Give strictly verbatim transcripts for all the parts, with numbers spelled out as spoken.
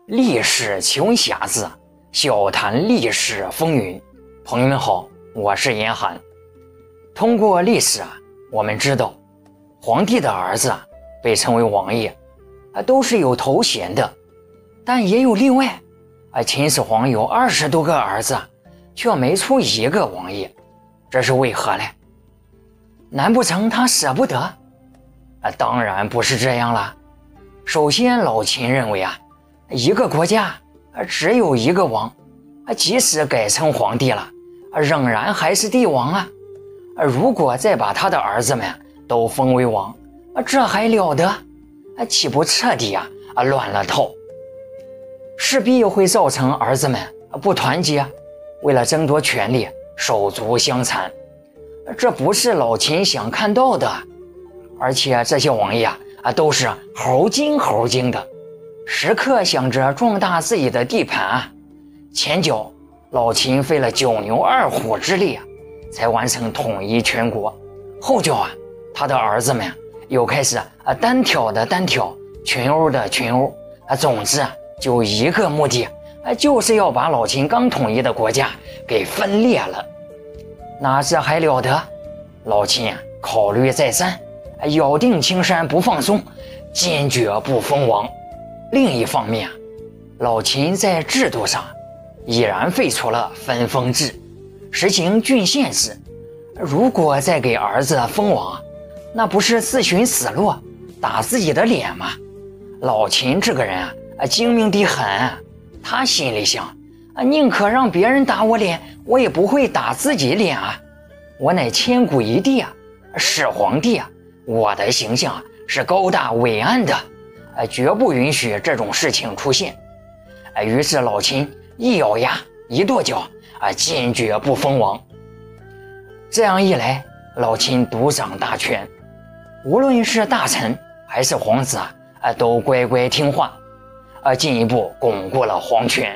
历史穷匣子，笑谈历史风云。朋友们好，我是严寒。通过历史啊，我们知道皇帝的儿子啊被称为王爷啊，都是有头衔的，但也有例外啊。秦始皇有二十多个儿子，却没出一个王爷，这是为何呢？难不成他舍不得？啊，当然不是这样了。首先，老秦认为啊，一个国家只有一个王，即使改成皇帝了，仍然还是帝王啊。如果再把他的儿子们都封为王，这还了得？岂不彻底啊乱了套？势必会造成儿子们不团结，为了争夺权力手足相残。这不是老秦想看到的。而且这些王爷啊都是猴精猴精的，时刻想着壮大自己的地盘啊。前脚老秦费了九牛二虎之力啊，才完成统一全国。后脚啊，他的儿子们又开始啊单挑的单挑，群殴的群殴啊。总之啊，就一个目的啊，就是要把老秦刚统一的国家给分裂了。那这还了得？老秦啊考虑再三，咬定青山不放松，坚决不封王。另一方面，老秦在制度上已然废除了分封制，实行郡县制。如果再给儿子封王，那不是自寻死路，打自己的脸吗？老秦这个人啊，精明得很。他心里想啊，宁可让别人打我脸，我也不会打自己脸啊。我乃千古一帝啊，是皇帝啊，我的形象是高大伟岸的，绝不允许这种事情出现。于是老秦一咬牙一跺脚啊，坚决不封王。这样一来，老秦独掌大权，无论是大臣还是皇子啊，都乖乖听话，啊，进一步巩固了皇权。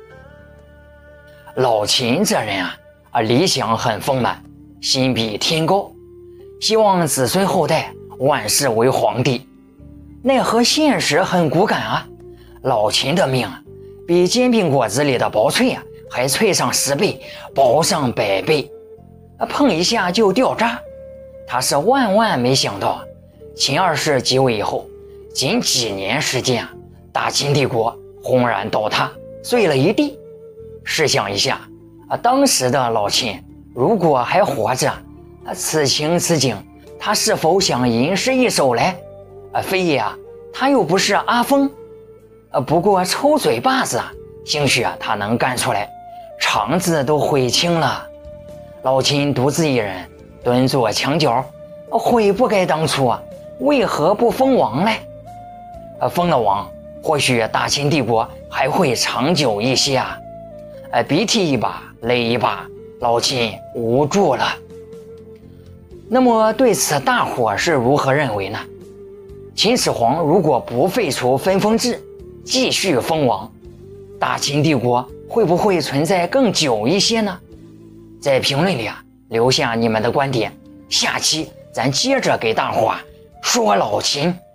老秦这人啊，啊，理想很丰满，心比天高，希望子孙后代万世为皇帝。奈何现实很骨感啊，老秦的命比煎饼果子里的薄脆啊还脆上十倍，薄上百倍，碰一下就掉渣。他是万万没想到，秦二世即位以后，仅几年时间啊，大秦帝国轰然倒塌，碎了一地。试想一下啊，当时的老秦如果还活着，啊，此情此景，他是否想吟诗一首来？啊，非也啊，他又不是阿峰。啊，不过抽嘴巴子啊，兴许啊他能干出来，肠子都悔青了。老秦独自一人蹲坐墙角，悔不该当初啊，为何不封王呢？啊，封了王，或许大秦帝国还会长久一些啊。哎，鼻涕一把泪一把，老秦无助了。那么对此大伙是如何认为呢？秦始皇如果不废除分封制，继续封王，大秦帝国会不会存在更久一些呢？在评论里啊留下你们的观点，下期咱接着给大伙说老秦。